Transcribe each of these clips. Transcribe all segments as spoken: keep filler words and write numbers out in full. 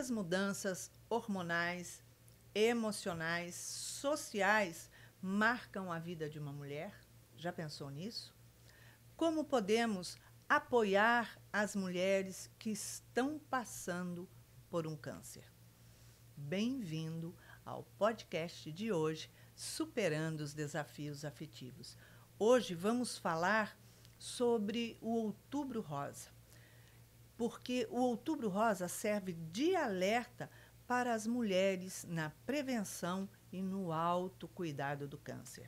Essas mudanças hormonais, emocionais, sociais marcam a vida de uma mulher? Já pensou nisso? Como podemos apoiar as mulheres que estão passando por um câncer? Bem-vindo ao podcast de hoje, Superando os Desafios Afetivos. Hoje vamos falar sobre o Outubro Rosa, porque o Outubro Rosa serve de alerta para as mulheres na prevenção e no autocuidado do câncer.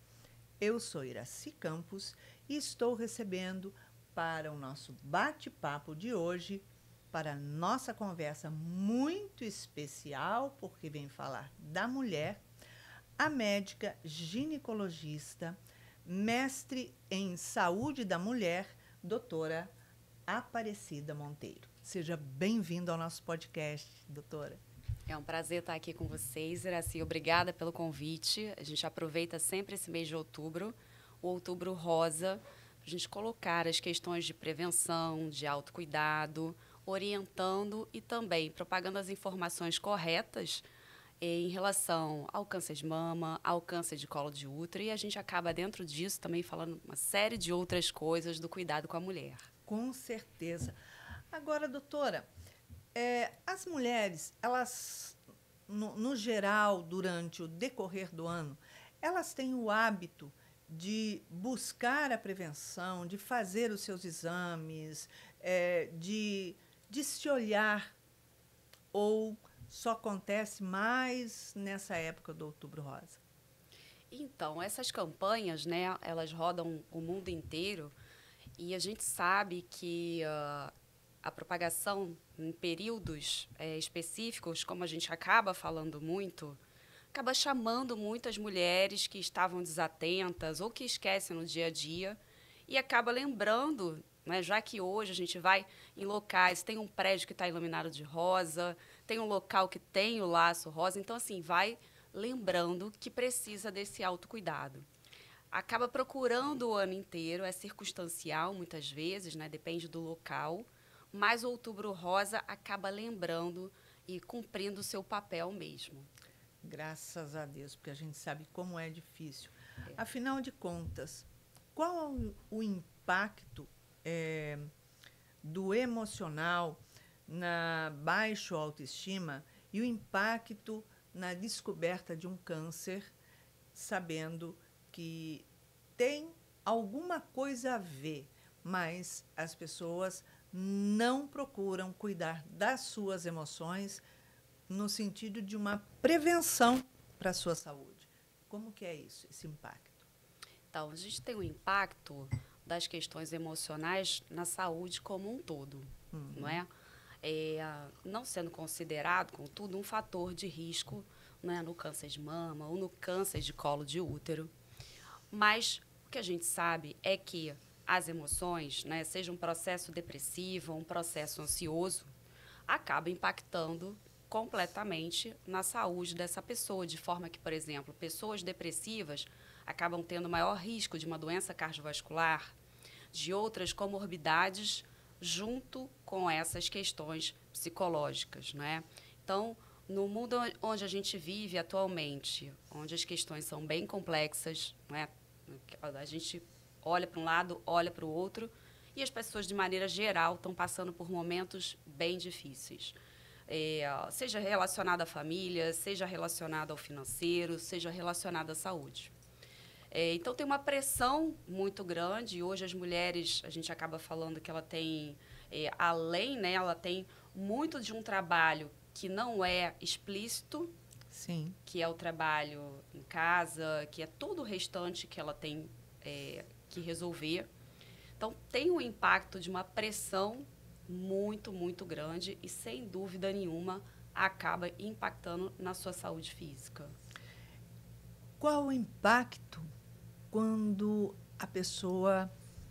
Eu sou Iraci Campos e estou recebendo para o nosso bate-papo de hoje, para a nossa conversa muito especial, porque vem falar da mulher, a médica ginecologista, mestre em saúde da mulher, doutora Aparecida Monteiro. Seja bem-vindo ao nosso podcast, doutora. É um prazer estar aqui com vocês, Iraci. Obrigada pelo convite. A gente aproveita sempre esse mês de outubro, o Outubro Rosa, para a gente colocar as questões de prevenção, de autocuidado, orientando e também propagando as informações corretas eh, em relação ao câncer de mama, ao câncer de colo de útero, e a gente acaba dentro disso também falando uma série de outras coisas do cuidado com a mulher. Com certeza. Agora, doutora, é, as mulheres, elas, no, no geral, durante o decorrer do ano, elas têm o hábito de buscar a prevenção, de fazer os seus exames, é, de, de se olhar, ou só acontece mais nessa época do Outubro Rosa? Então, essas campanhas, né, elas rodam o mundo inteiro e a gente sabe que uh, a propagação em períodos é, específicos, como a gente acaba falando muito, acaba chamando muitas mulheres que estavam desatentas ou que esquecem no dia a dia e acaba lembrando, né, já que hoje a gente vai em locais, tem um prédio que está iluminado de rosa, tem um local que tem o laço rosa, então, assim, vai lembrando que precisa desse autocuidado. Acaba procurando o ano inteiro, é circunstancial muitas vezes, né, depende do local, mas o Outubro Rosa acaba lembrando e cumprindo o seu papel mesmo. Graças a Deus, porque a gente sabe como é difícil. É. Afinal de contas, qual o, o impacto é, do emocional na baixa autoestima e o impacto na descoberta de um câncer, sabendo que tem alguma coisa a ver, mas as pessoas não procuram cuidar das suas emoções no sentido de uma prevenção para a sua saúde. Como que é isso, esse impacto? Então, a gente tem o impacto das questões emocionais na saúde como um todo, uhum. não é? É, não sendo considerado, contudo, um fator de risco, né, no câncer de mama ou no câncer de colo de útero. Mas o que a gente sabe é que as emoções, né, seja um processo depressivo ou um processo ansioso, acaba impactando completamente na saúde dessa pessoa, de forma que, por exemplo, pessoas depressivas acabam tendo maior risco de uma doença cardiovascular, de outras comorbidades, junto com essas questões psicológicas, né? Então, no mundo onde a gente vive atualmente, onde as questões são bem complexas, né? A gente olha para um lado, olha para o outro, e as pessoas, de maneira geral, estão passando por momentos bem difíceis. É, seja relacionado à família, seja relacionado ao financeiro, seja relacionado à saúde. É, então, tem uma pressão muito grande, e hoje as mulheres, a gente acaba falando que ela tem, é, além, né, ela tem muito de um trabalho que não é explícito, Sim. que é o trabalho em casa, que é todo o restante que ela tem é, que resolver. Então, tem um impacto de uma pressão muito, muito grande e, sem dúvida nenhuma, acaba impactando na sua saúde física. Qual o impacto quando a pessoa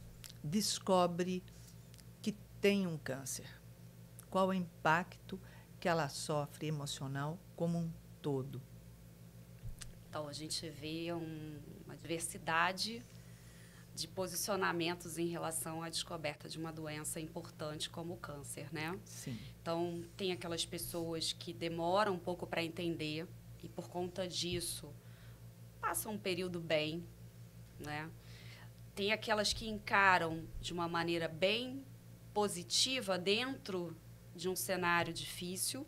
descobre que tem um câncer? Qual o impacto que ela sofre emocional como um todo? Então, a gente vê um, uma diversidade de posicionamentos em relação à descoberta de uma doença importante como o câncer, né? Sim. Então, tem aquelas pessoas que demoram um pouco para entender e, por conta disso, passam um período bem, né? Tem aquelas que encaram de uma maneira bem positiva dentro de um cenário difícil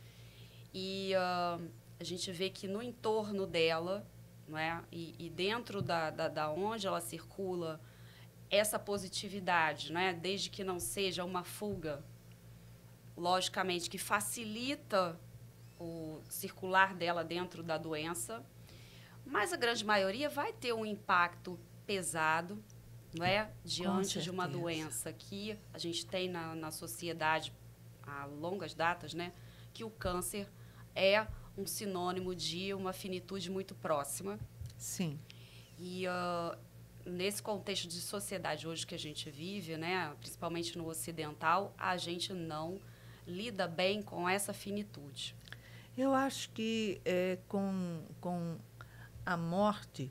e uh, a gente vê que no entorno dela, não é? e, e dentro da, da, da onde ela circula, essa positividade, não é? Desde que não seja uma fuga, logicamente, que facilita o circular dela dentro da doença, mas a grande maioria vai ter um impacto pesado, não é? Diante de uma doença que a gente tem na, na sociedade há longas datas, né? Que o câncer é um sinônimo de uma finitude muito próxima. Sim. E uh, nesse contexto de sociedade hoje que a gente vive, né? Principalmente no ocidental, a gente não lida bem com essa finitude. Eu acho que é, com, com a morte,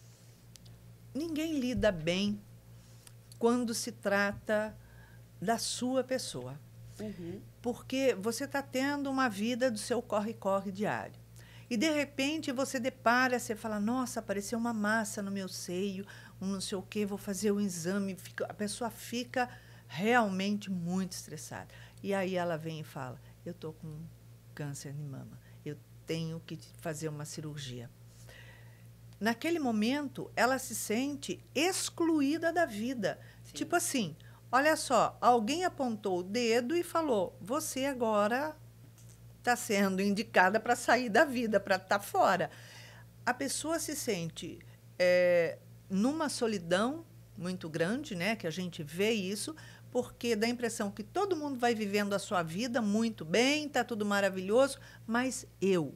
ninguém lida bem quando se trata da sua pessoa. Uhum. Porque você está tendo uma vida do seu corre-corre diário. E, de repente, você depara, você fala, nossa, apareceu uma massa no meu seio, um não sei o quê, vou fazer o exame. Fica, a pessoa fica realmente muito estressada. E aí ela vem e fala, eu estou com câncer de mama, eu tenho que fazer uma cirurgia. Naquele momento, ela se sente excluída da vida. Sim. Tipo assim, olha só, alguém apontou o dedo e falou, você agora está sendo indicada para sair da vida, para estar tá fora. A pessoa se sente é, numa solidão muito grande, né, que a gente vê isso, porque dá a impressão que todo mundo vai vivendo a sua vida muito bem, está tudo maravilhoso, mas eu,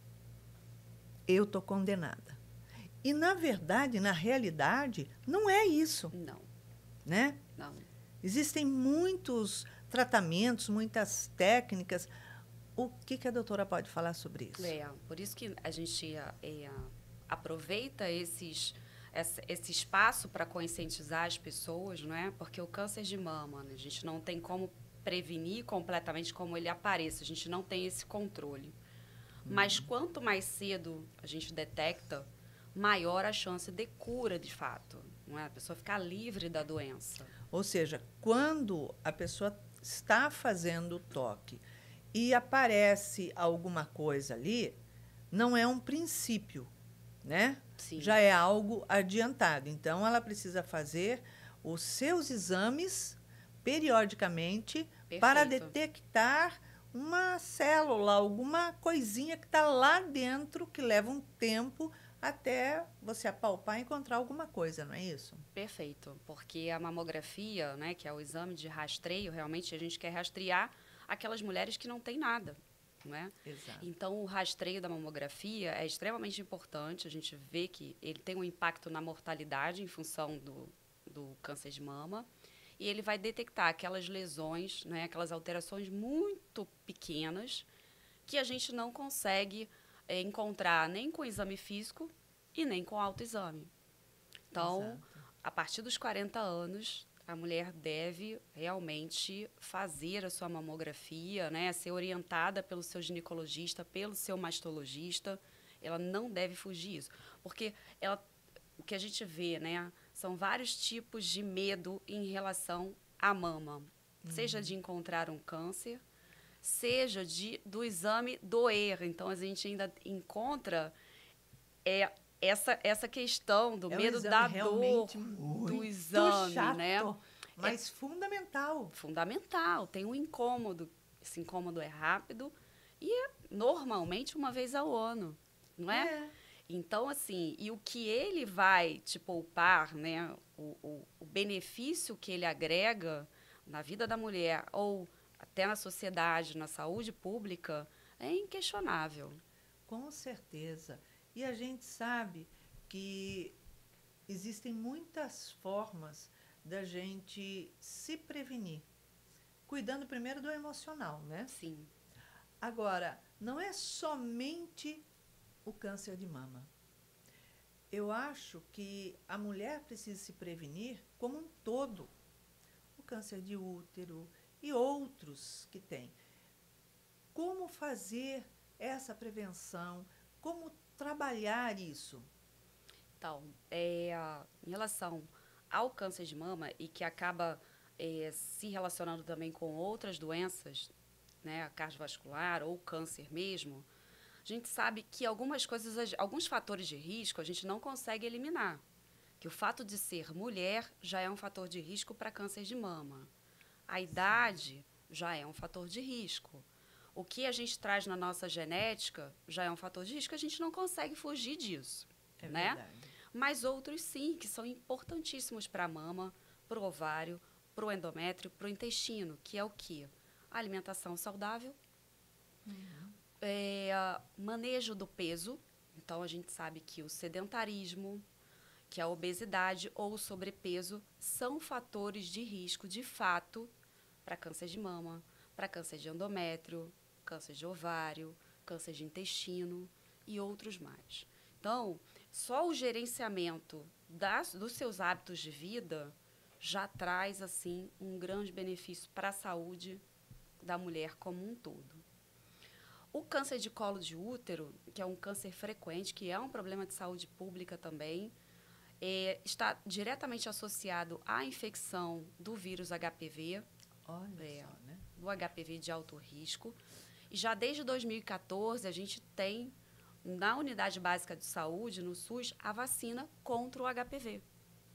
eu estou condenada. E, na verdade, na realidade, não é isso. Não. Né? Não. Existem muitos tratamentos, muitas técnicas. O que, que a doutora pode falar sobre isso? É, por isso que a gente é, aproveita esses, esse, esse espaço para conscientizar as pessoas, não é? Porque o câncer de mama, né, a gente não tem como prevenir completamente como ele apareça, a gente não tem esse controle. Hum. Mas quanto mais cedo a gente detecta, maior a chance de cura, de fato. Não é? A pessoa ficar livre da doença. Ou seja, quando a pessoa está fazendo o toque e aparece alguma coisa ali, não é um princípio, né? Sim. Já é algo adiantado. Então, ela precisa fazer os seus exames periodicamente. Perfeito. Para detectar uma célula, alguma coisinha que está lá dentro, que leva um tempo até você apalpar e encontrar alguma coisa, não é isso? Perfeito, porque a mamografia, né, que é o exame de rastreio, realmente a gente quer rastrear aquelas mulheres que não têm nada, não é? Exato. Então, o rastreio da mamografia é extremamente importante, a gente vê que ele tem um impacto na mortalidade em função do, do câncer de mama, e ele vai detectar aquelas lesões, né, aquelas alterações muito pequenas que a gente não consegue é, encontrar nem com exame físico e nem com autoexame. Então, exato. A partir dos quarenta anos, a mulher deve realmente fazer a sua mamografia, né, ser orientada pelo seu ginecologista, pelo seu mastologista. Ela não deve fugir disso, porque ela, o que a gente vê, né, são vários tipos de medo em relação à mama, uhum. Seja de encontrar um câncer, seja de, do exame doer. Então, a gente ainda encontra é, essa, essa questão do é medo um da dor do exame, chato, né? Mas é fundamental. Fundamental. Tem um incômodo. Esse incômodo é rápido e é normalmente uma vez ao ano, não é? É. Então, assim, e o que ele vai te poupar, né? O, o, o benefício que ele agrega na vida da mulher ou até na sociedade, na saúde pública, é inquestionável. Com certeza. E a gente sabe que existem muitas formas da gente se prevenir, cuidando primeiro do emocional, né? Sim. Agora, não é somente o câncer de mama. eu acho que a mulher precisa se prevenir como um todo. O câncer de útero e outros que tem. Como fazer essa prevenção? Como trabalhar isso? Então, é, em relação ao câncer de mama e que acaba é, se relacionando também com outras doenças, né, cardiovascular ou câncer mesmo, a gente sabe que algumas coisas, alguns fatores de risco a gente não consegue eliminar. Que o fato de ser mulher já é um fator de risco para câncer de mama. A idade já é um fator de risco. O que a gente traz na nossa genética já é um fator de risco, a gente não consegue fugir disso. É né? verdade. Mas outros sim, que são importantíssimos para a mama, para o ovário, para o endométrio, para o intestino, que é o quê? A alimentação saudável, Uhum. é, manejo do peso. Então, a gente sabe que o sedentarismo, que a obesidade ou o sobrepeso são fatores de risco, de fato, para câncer de mama, para câncer de endométrio, câncer de ovário, câncer de intestino e outros mais. Então, só o gerenciamento das, dos seus hábitos de vida já traz, assim, um grande benefício para a saúde da mulher como um todo. O câncer de colo de útero, que é um câncer frequente, que é um problema de saúde pública também, é, está diretamente associado à infecção do vírus H P V, Olha é, só, né? do H P V de alto risco. E já desde dois mil e quatorze, a gente tem, na Unidade Básica de Saúde, no SUS, a vacina contra o H P V.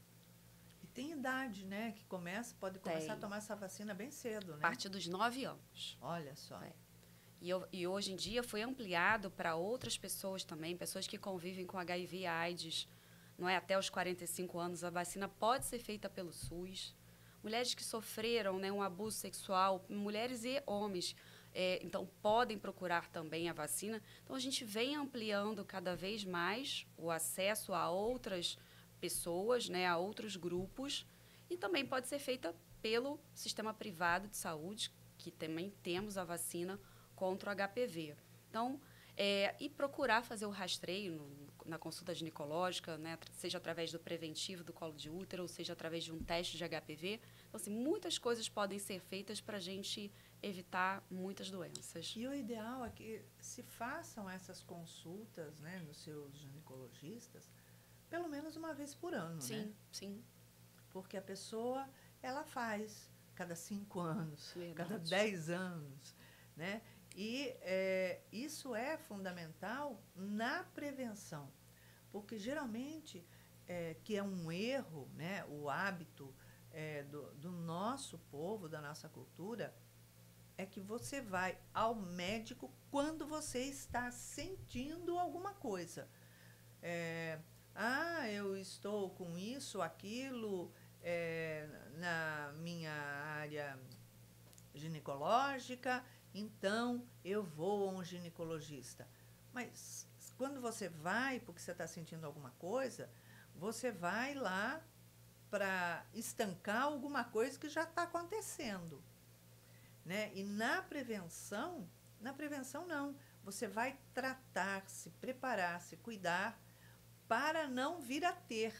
E tem idade, né? Que começa, pode começar Tem. a tomar essa vacina bem cedo, A né? partir dos nove anos. Olha só. É. E, eu, e hoje em dia foi ampliado para outras pessoas também, pessoas que convivem com H I V e AIDS, não é? Até os quarenta e cinco anos, a vacina pode ser feita pelo SUS. Mulheres que sofreram, né, um abuso sexual, mulheres e homens, é, então podem procurar também a vacina. Então a gente vem ampliando cada vez mais o acesso a outras pessoas, né, a outros grupos, e também pode ser feita pelo sistema privado de saúde, que também temos a vacina contra o H P V. Então, é, e procurar fazer o rastreio no, na consulta ginecológica, né, seja através do preventivo do colo de útero, ou seja através de um teste de H P V. Então, assim, muitas coisas podem ser feitas para a gente evitar muitas doenças. E o ideal é que se façam essas consultas, né, nos seus ginecologistas, pelo menos uma vez por ano, Sim, né? sim. Porque a pessoa, ela faz cada cinco anos, Verdade. cada dez anos, né? E é, isso é fundamental na prevenção, porque geralmente, é, que é um erro, né, o hábito é, do, do nosso povo, da nossa cultura, é que você vai ao médico quando você está sentindo alguma coisa. É, ah, eu estou com isso, aquilo, é, na minha área ginecológica, então eu vou a um ginecologista. Mas quando você vai porque você está sentindo alguma coisa, você vai lá para estancar alguma coisa que já está acontecendo, né? E na prevenção, na prevenção não, você vai tratar, se preparar, se cuidar para não vir a ter,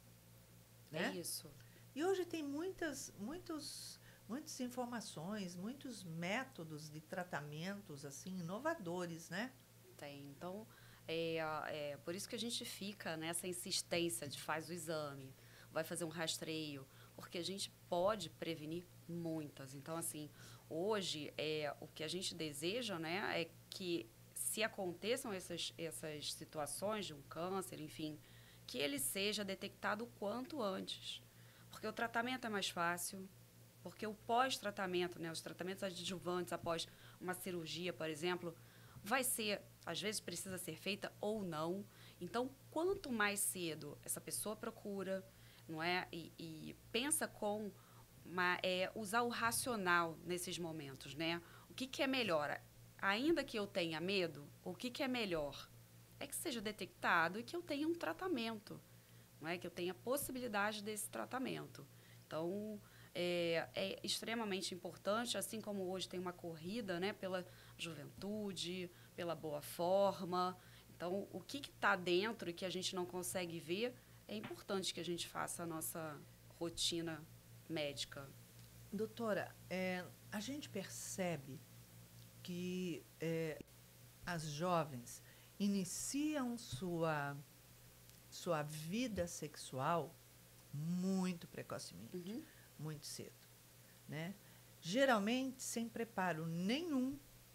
né? É isso. E hoje tem muitas, muitos muitas informações, muitos métodos de tratamentos assim inovadores, né? Tem. Então, é, é por isso que a gente fica nessa insistência de faz o exame, vai fazer um rastreio, porque a gente pode prevenir muitas. Então, assim, hoje, é, o que a gente deseja, né, é que se aconteçam essas, essas situações de um câncer, enfim, que ele seja detectado o quanto antes. Porque o tratamento é mais fácil, porque o pós-tratamento, né, os tratamentos adjuvantes após uma cirurgia, por exemplo, vai ser, às vezes precisa ser feita ou não. Então, quanto mais cedo essa pessoa procura, não é, e, e pensa com uma, é, usar o racional nesses momentos, né? O que, que é melhor? Ainda que eu tenha medo, o que, que é melhor? É que seja detectado e que eu tenha um tratamento, não é? Que eu tenha possibilidade desse tratamento. Então, é, é extremamente importante, assim como hoje tem uma corrida, né, pela juventude, pela boa forma. Então, o que está dentro e que a gente não consegue ver, é importante que a gente faça a nossa rotina médica. Doutora, é, a gente percebe que é, as jovens iniciam sua, sua vida sexual muito precocemente, uhum. muito cedo, né? Geralmente sem preparo nenhum,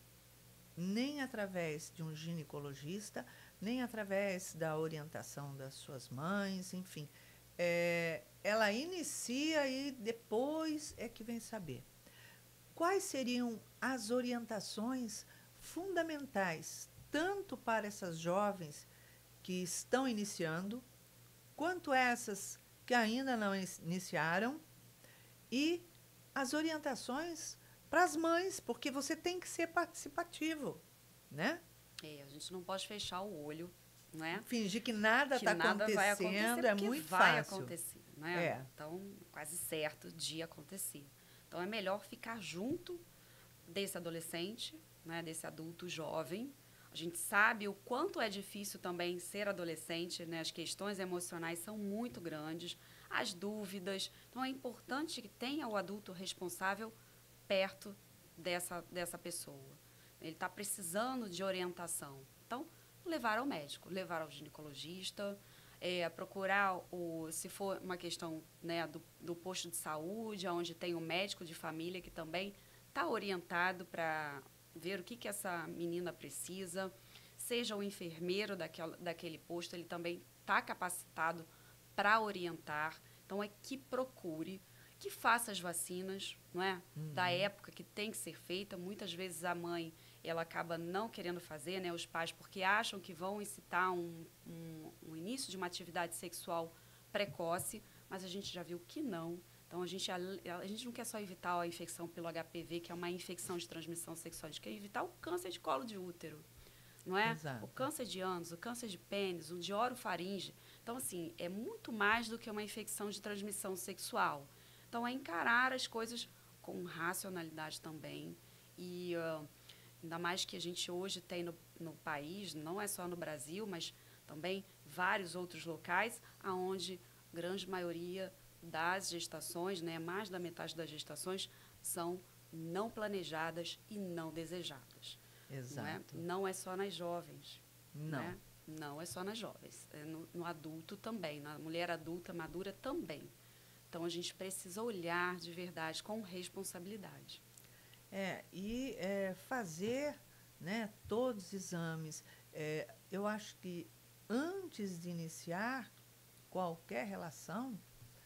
nem através de um ginecologista, nem através da orientação das suas mães, enfim. É, ela inicia e depois é que vem saber. Quais seriam as orientações fundamentais, tanto para essas jovens que estão iniciando, quanto essas que ainda não iniciaram, e as orientações para as mães, porque você tem que ser participativo, né? É, a gente não pode fechar o olho, né? Fingir que nada está acontecendo, vai acontecer, é muito vai fácil. acontecer, né? É. Então, quase certo de acontecer. Então, é melhor ficar junto desse adolescente, né? Desse adulto jovem. A gente sabe o quanto é difícil também ser adolescente, né? As questões emocionais são muito grandes, as dúvidas. Então, é importante que tenha o adulto responsável perto dessa, dessa pessoa. Ele está precisando de orientação. Então, levar ao médico, levar ao ginecologista, é, procurar, o, se for uma questão, né, do, do posto de saúde, onde tem um médico de família que também está orientado para ver o que, que essa menina precisa, seja o enfermeiro daquela, daquele posto, ele também está capacitado para orientar. Então, é que procure, que faça as vacinas, não é? Uhum. Da época que tem que ser feita. Muitas vezes a mãe, ela acaba não querendo fazer, né? Os pais, porque acham que vão incitar um, um, um início de uma atividade sexual precoce, mas a gente já viu que não. Então, a gente, a, a gente não quer só evitar a infecção pelo H P V, que é uma infecção de transmissão sexual, a gente quer evitar o câncer de colo de útero, não é? Exato. O câncer de ânus, o câncer de pênis, o de orofaringe. Então, assim, é muito mais do que uma infecção de transmissão sexual. Então, é encarar as coisas com racionalidade também. E uh, ainda mais que a gente hoje tem no, no país, não é só no Brasil, mas também vários outros locais, onde a grande maioria das gestações, né, mais da metade das gestações, são não planejadas e não desejadas. Exato. Não é, não é só nas jovens. Não. Né? Não é só nas jovens. É no, no adulto também, na mulher adulta madura também. Então, a gente precisa olhar de verdade com responsabilidade. É, e é, fazer, né, todos os exames. É, eu acho que antes de iniciar qualquer relação,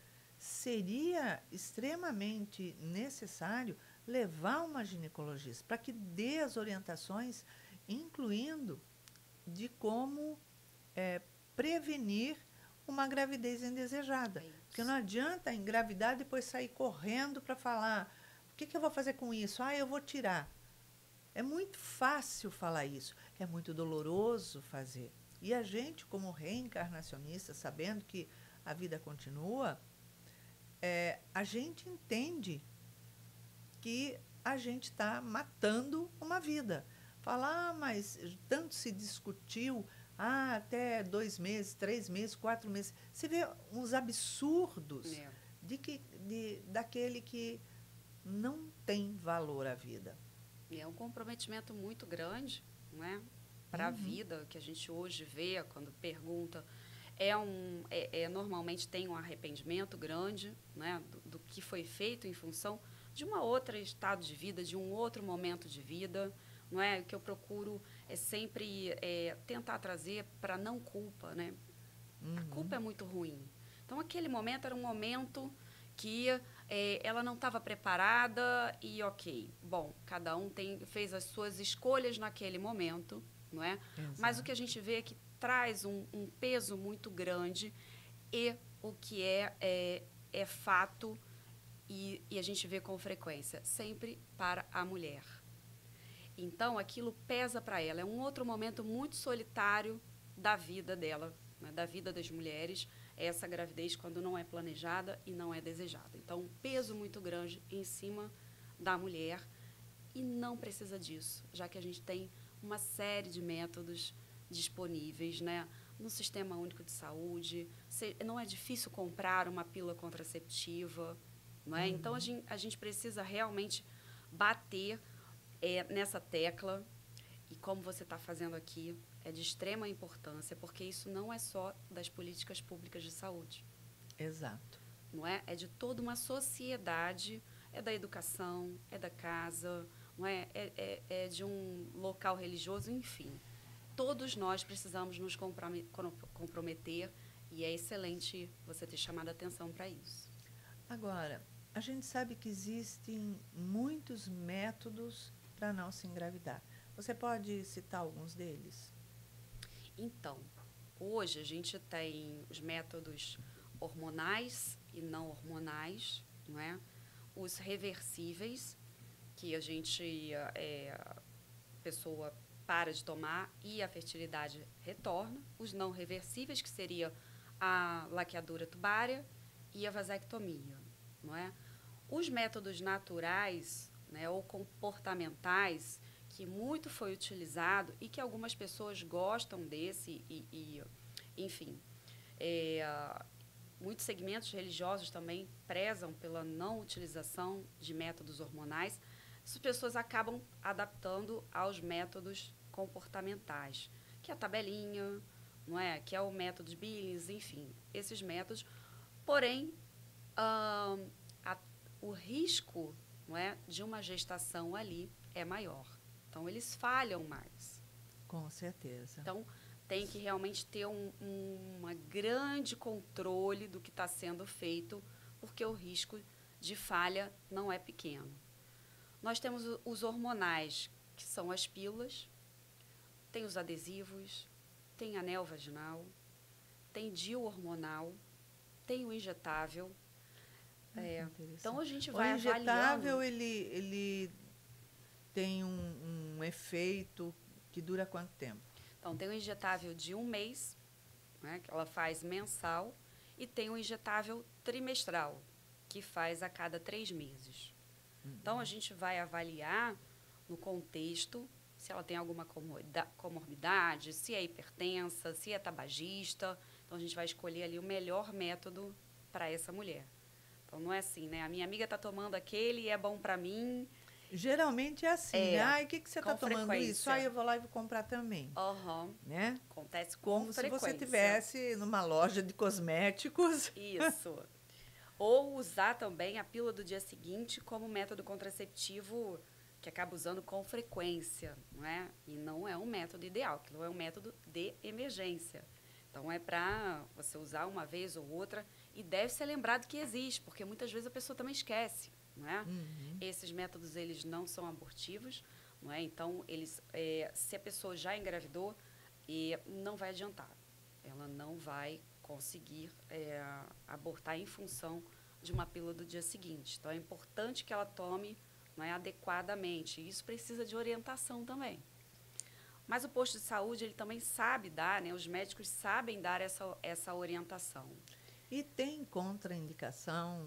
seria extremamente necessário levar uma ginecologista para que dê as orientações, incluindo de como é, prevenir uma gravidez indesejada. É porque não adianta engravidar e depois sair correndo para falar, o que, que eu vou fazer com isso? Ah, eu vou tirar. É muito fácil falar isso, é muito doloroso fazer. E a gente, como reencarnacionista, sabendo que a vida continua, é, a gente entende que a gente está matando uma vida. Falar, ah, mas tanto se discutiu, ah, até dois meses, três meses, quatro meses. Você vê uns absurdos É. de que, de, daquele que não tem valor à vida. E é um comprometimento muito grande, não é? Para a Uhum. vida, que a gente hoje vê quando pergunta. É um, é, é, normalmente tem um arrependimento grande, né, do, do que foi feito em função de uma outra estado de vida, de um outro momento de vida. Não é? O que eu procuro é sempre é, tentar trazer para não culpa. Né? Uhum. A culpa é muito ruim. Então, aquele momento era um momento que é, ela não estava preparada e, ok, bom, cada um tem, fez as suas escolhas naquele momento, não é? Exato. Mas o que a gente vê é que traz um, um peso muito grande e o que é, é, é fato e, e a gente vê com frequência, sempre para a mulher. Então, aquilo pesa para ela. É um outro momento muito solitário da vida dela, né, da vida das mulheres, essa gravidez quando não é planejada e não é desejada. Então, um peso muito grande em cima da mulher e não precisa disso, já que a gente tem uma série de métodos disponíveis, né? No Sistema Único de Saúde. Se, não é difícil comprar uma pílula contraceptiva, não é? Uhum. Então, a gente, a gente precisa realmente bater é, nessa tecla. E como você está fazendo aqui, é de extrema importância, porque isso não é só das políticas públicas de saúde. Exato. Não é? É de toda uma sociedade, é da educação, é da casa, não é? É, é, é de um local religioso, enfim. Todos nós precisamos nos comprometer e é excelente você ter chamado a atenção para isso. Agora, a gente sabe que existem muitos métodos para não se engravidar. Você pode citar alguns deles? Então, hoje a gente tem os métodos hormonais e não hormonais, não é? Os reversíveis, que a gente, é, a pessoa para de tomar e a fertilidade retorna. Os não reversíveis, que seria a laqueadura tubária e a vasectomia, não é? Os métodos naturais, né, ou comportamentais, que muito foi utilizado e que algumas pessoas gostam desse e, e enfim, é, muitos segmentos religiosos também prezam pela não utilização de métodos hormonais. As pessoas acabam adaptando aos métodos comportamentais, que é a tabelinha, não é? Que é o método de Billings, enfim, esses métodos. Porém, hum, a, o risco, não é, de uma gestação ali é maior. Então, eles falham mais. Com certeza. Então, tem que realmente ter um, um uma grande controle do que está sendo feito, porque o risco de falha não é pequeno. Nós temos os hormonais, que são as pílulas, tem os adesivos, tem anel vaginal, tem D I U hormonal, tem o injetável. Ah, é, então, a gente vai avaliando. O injetável, avaliando. ele, ele tem um, um efeito que dura quanto tempo? Então, tem o injetável de um mês, né, que ela faz mensal, e tem o injetável trimestral, que faz a cada três meses. Uhum. Então, a gente vai avaliar no contexto se ela tem alguma comorbidade, se é hipertensa, se é tabagista. Então, a gente vai escolher ali o melhor método para essa mulher. Então, não é assim, né? A minha amiga está tomando aquele e é bom para mim. Geralmente é assim, é, né? Ai, o que, que você está tomando isso? Aí eu vou lá e vou comprar também. Uhum. Né? Acontece com Como frequência. se você estivesse numa loja de cosméticos. Isso. Ou usar também a pílula do dia seguinte como método contraceptivo que acaba usando com frequência, não é? E não é um método ideal, aquilo é um método de emergência. Então, é para você usar uma vez ou outra e deve ser lembrado que existe, porque muitas vezes a pessoa também esquece, não é? Uhum. Esses métodos, eles não são abortivos, não é? Então, eles, é, se a pessoa já engravidou, e não vai adiantar. Ela não vai conseguir é, abortar em função de uma pílula do dia seguinte. Então, é importante que ela tome, não é, adequadamente. Isso precisa de orientação também. Mas o posto de saúde, ele também sabe dar, né? Os médicos sabem dar essa, essa orientação. E tem contraindicação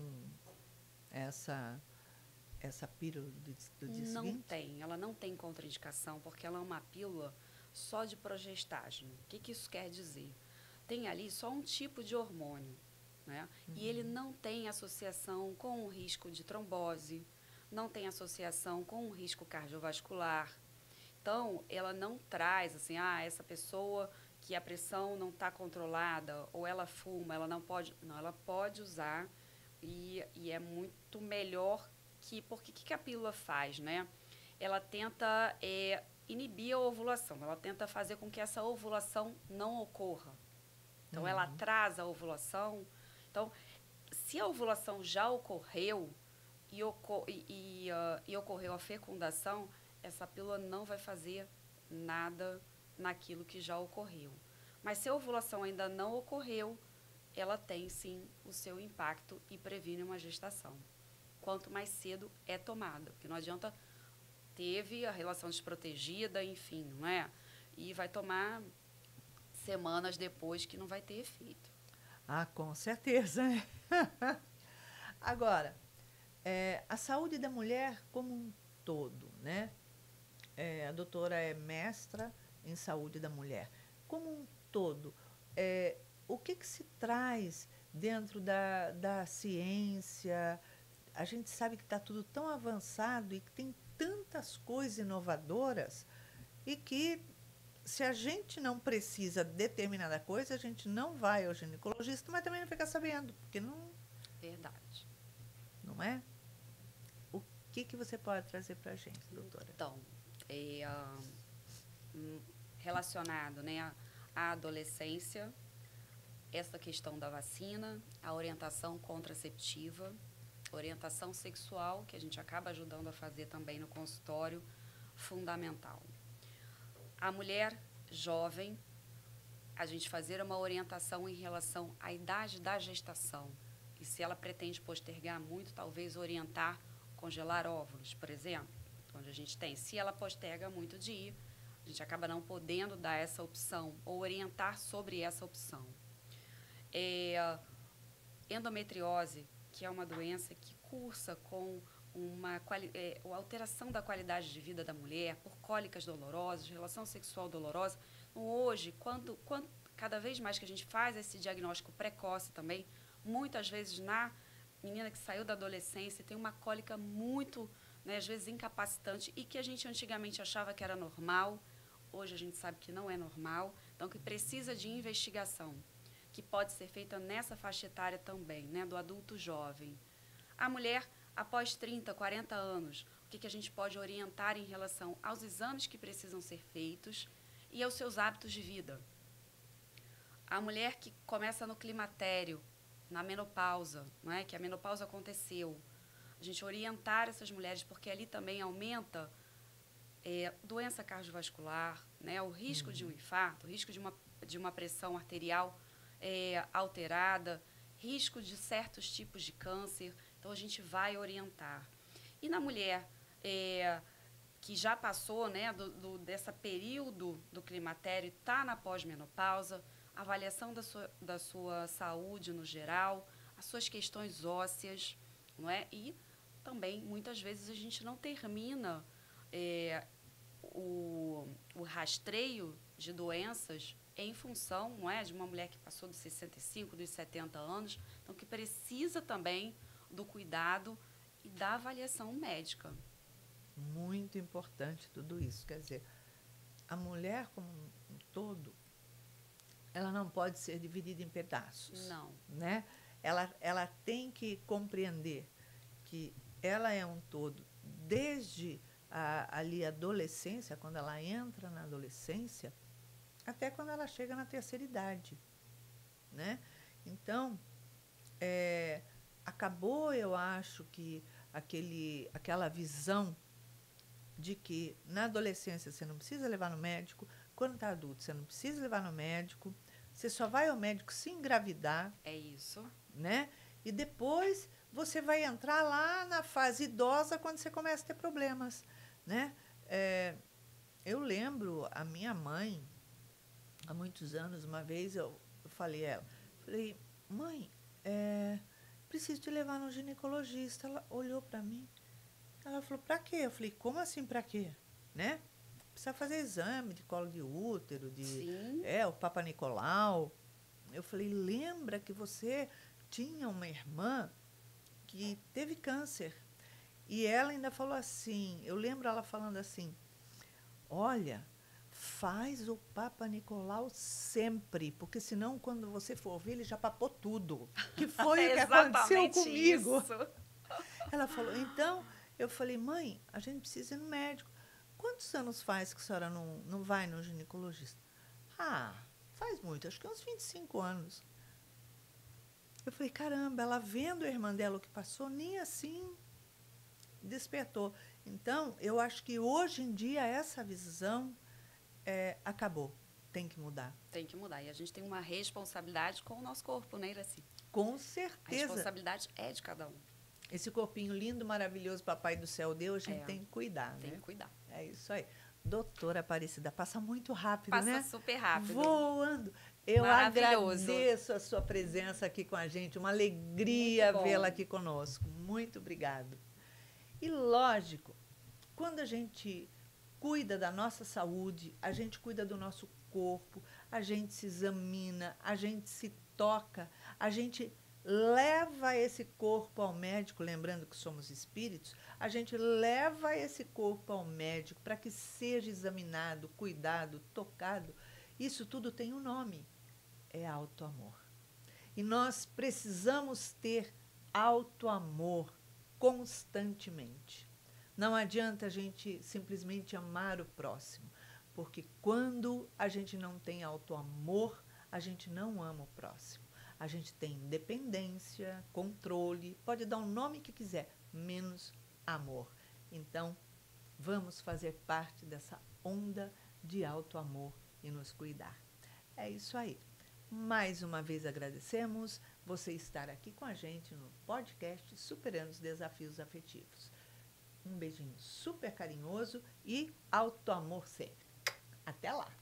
essa, essa pílula do, do dia não seguinte? Não tem. Ela não tem contraindicação, porque ela é uma pílula só de progestágeno. O que, que isso quer dizer? Tem ali só um tipo de hormônio, né? Uhum. E ele não tem associação com o risco de trombose, não tem associação com o risco cardiovascular. Então, ela não traz, assim, ah, essa pessoa que a pressão não está controlada, ou ela fuma, ela não pode... Não, ela pode usar e, e é muito melhor que... Porque o que, que a pílula faz, né? Ela tenta é, inibir a ovulação, ela tenta fazer com que essa ovulação não ocorra. Então, uhum. ela atrasa a ovulação. Então, se a ovulação já ocorreu e, ocor- e, e, uh, e ocorreu a fecundação, essa pílula não vai fazer nada naquilo que já ocorreu. Mas se a ovulação ainda não ocorreu, ela tem, sim, o seu impacto e previne uma gestação. Quanto mais cedo é tomada, porque não adianta, teve a relação desprotegida, enfim, não é? E vai tomar semanas depois que não vai ter efeito. Ah, com certeza. Agora, é, a saúde da mulher como um todo, né? É, a doutora é mestra em saúde da mulher. como um todo, é, o que, que se traz dentro da, da ciência? A gente sabe que está tudo tão avançado e que tem tantas coisas inovadoras e que, se a gente não precisa de determinada coisa, a gente não vai ao ginecologista, mas também não fica sabendo, porque não... Verdade. Não é? O que, que você pode trazer para a gente, doutora? Então, é, uh, relacionado, né, à adolescência, essa questão da vacina, a orientação contraceptiva, orientação sexual, que a gente acaba ajudando a fazer também no consultório, fundamental. A mulher jovem, a gente fazer uma orientação em relação à idade da gestação. E se ela pretende postergar muito, talvez orientar, congelar óvulos, por exemplo, onde a gente tem. Se ela posterga muito de ir, a gente acaba não podendo dar essa opção ou orientar sobre essa opção. É, endometriose, que é uma doença que cursa com uma é, alteração da qualidade de vida da mulher por cólicas dolorosas, relação sexual dolorosa. Então, hoje, quando, quando, cada vez mais que a gente faz esse diagnóstico precoce também, muitas vezes na menina que saiu da adolescência tem uma cólica muito, né, às vezes incapacitante, e que a gente antigamente achava que era normal, hoje a gente sabe que não é normal, então que precisa de investigação, que pode ser feita nessa faixa etária também, né, do adulto jovem. A mulher, após trinta, quarenta anos, o que, que a gente pode orientar em relação aos exames que precisam ser feitos e aos seus hábitos de vida. A mulher que começa no climatério, na menopausa, não é? Que a menopausa aconteceu. A gente orientar essas mulheres, porque ali também aumenta é, doença cardiovascular, né? O risco uhum. de um infarto, o risco de uma, de uma pressão arterial é, alterada, risco de certos tipos de câncer. Então, a gente vai orientar. E na mulher é, que já passou, né, do, do, desse período do climatério e está na pós-menopausa, avaliação da sua, da sua saúde no geral, as suas questões ósseas, não é? E também, muitas vezes, a gente não termina é, o, o rastreio de doenças em função, não é, de uma mulher que passou dos sessenta e cinco, dos setenta anos, então que precisa também do cuidado e da avaliação médica. Muito importante tudo isso. Quer dizer, a mulher como um todo, ela não pode ser dividida em pedaços. Não. Né? Ela, ela tem que compreender que ela é um todo, desde a, ali a adolescência, quando ela entra na adolescência, até quando ela chega na terceira idade. Né? Então, é, acabou, eu acho, que aquele, aquela visão de que na adolescência você não precisa levar no médico, quando está adulto você não precisa levar no médico, você só vai ao médico se engravidar. É isso. Né? E depois você vai entrar lá na fase idosa, quando você começa a ter problemas. Né? É, eu lembro a minha mãe, há muitos anos, uma vez eu, eu falei a ela, falei, mãe, é, preciso te levar no ginecologista. Ela olhou para mim, ela falou, para quê? Eu falei, como assim para quê? Né? Precisa fazer exame de colo de útero, de Sim. é, o Papa Nicolau. Eu falei, lembra que você tinha uma irmã que teve câncer. E ela ainda falou assim, eu lembro ela falando assim, olha, faz o Papa Nicolau sempre, porque senão quando você for ver, ele já papou tudo. Que foi o que aconteceu comigo. Isso. Ela falou, então, eu falei, mãe, a gente precisa ir no médico. Quantos anos faz que a senhora não, não vai no ginecologista? Ah, faz muito, acho que uns vinte e cinco anos. Eu falei, caramba, ela vendo a irmã dela o que passou, nem assim despertou. Então, eu acho que hoje em dia essa visão é, acabou. Tem que mudar. Tem que mudar. E a gente tem uma responsabilidade com o nosso corpo, né, Iraci? Com certeza. A responsabilidade é de cada um. Esse corpinho lindo, maravilhoso, Papai do Céu deu, a gente é, tem que cuidar, tem né? que cuidar. É isso aí. Doutora Aparecida, passa muito rápido, passa né? Passa super rápido. Voando. Eu agradeço a sua presença aqui com a gente. Uma alegria vê-la aqui conosco. Muito obrigado. E, lógico, quando a gente cuida da nossa saúde, a gente cuida do nosso corpo, a gente se examina, a gente se toca, a gente leva esse corpo ao médico, lembrando que somos espíritos, a gente leva esse corpo ao médico para que seja examinado, cuidado, tocado. Isso tudo tem um nome, é auto-amor. E nós precisamos ter auto-amor constantemente. Não adianta a gente simplesmente amar o próximo, porque quando a gente não tem auto-amor, a gente não ama o próximo. A gente tem dependência, controle, pode dar o nome que quiser, menos amor. Então, vamos fazer parte dessa onda de auto-amor e nos cuidar. É isso aí. Mais uma vez agradecemos você estar aqui com a gente no podcast Superando os Desafios Afetivos. Um beijinho super carinhoso e auto-amor sempre. Até lá!